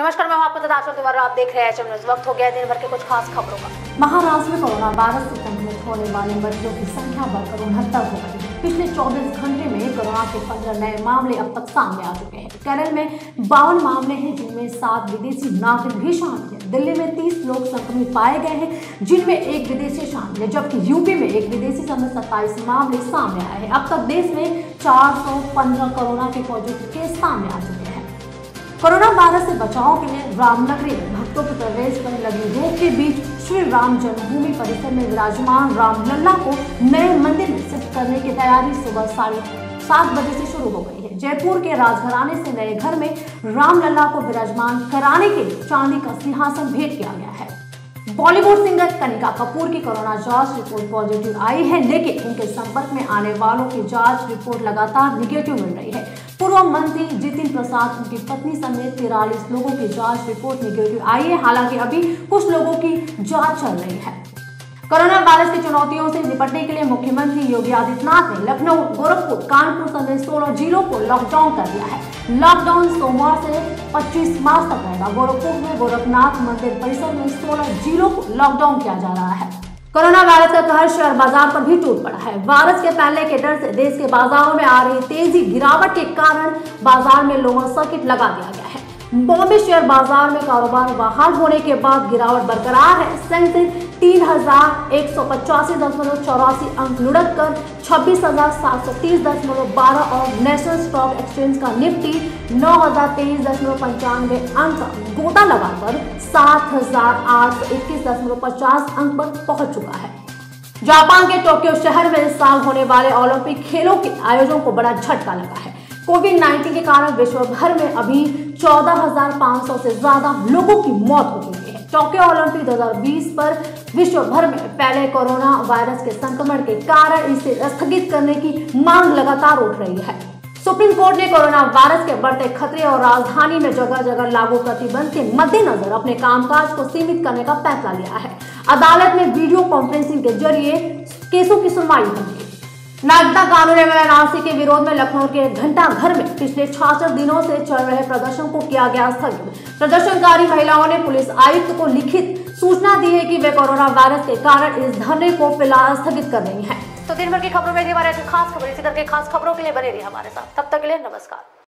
नमस्कार, मैं हूं आपको तथा तिवारी। आप देख रहे हैं एचएम न्यूज़। वक्त हो गया दिन भर के कुछ खास खबरों का। महाराष्ट्र में कोरोना वायरस से संक्रमित होने वाले मरीजों की संख्या बढ़कर 69 हो गई है। पिछले 24 घंटे में कोरोना के 15 नए मामले अब तक सामने आ चुके हैं। केरल में 52 मामले हैं, जिनमें 7 विदेशी नागरिक भी शामिल हैं। दिल्ली में 30 लोग संक्रमित पाए गए हैं, जिनमें एक विदेशी शामिल है, जबकि यूपी में एक विदेशी समेत 27 मामले सामने आए हैं। अब तक देश में 415 कोरोना के पॉजिटिव केस सामने आ चुके हैं। कोरोना वायरस से बचाव के लिए रामनगरी में भक्तों के प्रवेश पर लगी रोक के बीच श्री राम जन्मभूमि परिसर में विराजमान रामलला को नए मंदिर में शिफ्ट करने की तैयारी सुबह 7:30 बजे से शुरू हो गई है। जयपुर के राजघराने से नए घर में रामलला को विराजमान कराने के लिए चांदी का सिंहासन भेंट किया गया है। बॉलीवुड सिंगर कनिका कपूर की कोरोना जांच रिपोर्ट पॉजिटिव आई है, लेकिन उनके संपर्क में आने वालों की जांच रिपोर्ट लगातार निगेटिव मिल रही है। पूर्व मंत्री जितिन प्रसाद, उनकी पत्नी समेत 43 लोगों की जांच रिपोर्ट निगेटिव आई है। हालांकि अभी कुछ लोगों की जांच चल रही है। कोरोना वायरस की चुनौतियों से निपटने के लिए मुख्यमंत्री योगी आदित्यनाथ ने लखनऊ, गोरखपुर, कानपुर समेत 16 जिलों को लॉकडाउन कर दिया है। लॉकडाउन सोमवार से 25 मार्च तक रहेगा। गोरखपुर में गोरखनाथ मंदिर परिसर में 16 जिलों को लॉकडाउन किया जा रहा है। कोरोना वायरस का कहर शेयर बाजार पर भी टूट पड़ा है। वायरस के फैलने के डर से देश के बाजारों में आ रही तेजी गिरावट के कारण बाजार में लोअर सर्किट लगा दिया गया है। बॉम्बे शेयर बाजार में कारोबार बहाल होने के बाद गिरावट बरकरार है। सेंसेक्स 3185.84 अंक लुढ़क कर 26,730.12 और नेशनल स्टॉक एक्सचेंज का निफ्टी 9,023.95 अंक का गोता लगाकर 7,821.50 अंक पर पहुंच चुका है। जापान के टोक्यो शहर में इस साल होने वाले ओलंपिक खेलों के आयोजन को बड़ा झटका लगा है। कोविड-19 के कारण विश्व भर में अभी 14,500 से ज्यादा लोगों की मौत हो चुकी है। टोक्यो ओलंपिक 2020 पर विश्व भर में फैले कोरोना वायरस के संक्रमण के कारण इसे स्थगित करने की मांग लगातार उठ रही है। सुप्रीम कोर्ट ने कोरोना वायरस के बढ़ते खतरे और राजधानी में जगह जगह लागू प्रतिबंध के मद्देनजर अपने कामकाज को सीमित करने का फैसला लिया है। अदालत में वीडियो कॉन्फ्रेंसिंग के जरिए केसों की सुनवाई होगी। नागरिकता कानून एवं एनआरसी के विरोध में लखनऊ के घंटा घर में पिछले 66 दिनों से चल रहे प्रदर्शन को किया गया स्थगित। प्रदर्शनकारी महिलाओं ने पुलिस आयुक्त को लिखित सूचना दी है कि वे कोरोना वायरस के कारण इस धरने को फिलहाल स्थगित कर रही हैं। तो दिन भर की खबरों में हमारे खास खबर, इसी तरह के खास खबरों के लिए बने रहिए हमारे साथ। तब तक के लिए नमस्कार।